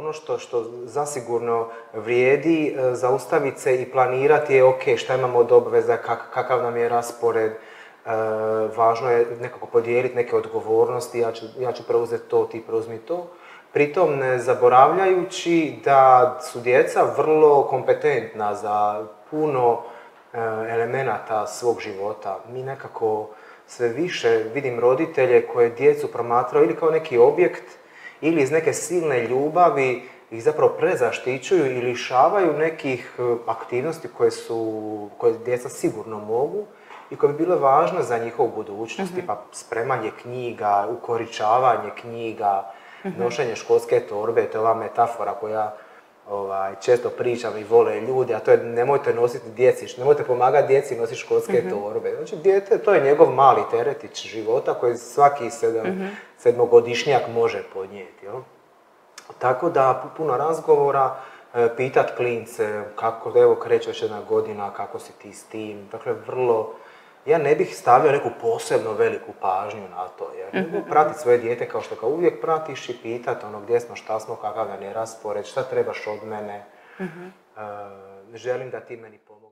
ono što zasigurno vrijedi zaustaviti se i planirati je ok, šta imamo od obveza, kakav nam je raspored. Važno je nekako podijeliti neke odgovornosti, ja ću preuzeti to, ti preuzmi to. Pritom ne zaboravljajući da su djeca vrlo kompetentna za puno elemenata svog života. Mi nekako sve više vidim roditelje koje djecu promatraju ili kao neki objekt ili iz neke silne ljubavi ih zapravo prezaštićuju i lišavaju nekih aktivnosti koje djeca sigurno mogu i koje bi bile važne za njihovu budućnost, tipa spremanje knjiga, ukoričavanje knjiga, nošenje školske torbe, to je ova metafora koja često pričam i vole ljudi, a to je nemojte nositi djeci, nemojte pomagati djeci nositi školske torbe. Znači, dijete, to je njegov mali teretić života koji svaki sedmogodišnjak može podnijeti. Jel? Tako da, puno razgovora, pitat klince kako, evo, kreće još jedna godina, kako si ti s tim. Dakle, vrlo, ja ne bih stavio neku posebno veliku pažnju na to, jer pratiti svoje dijete kao što ga uvijek pratiš i pitati gdje smo, šta smo, kakav nam je raspored, šta trebaš od mene, želim da ti meni pomoći.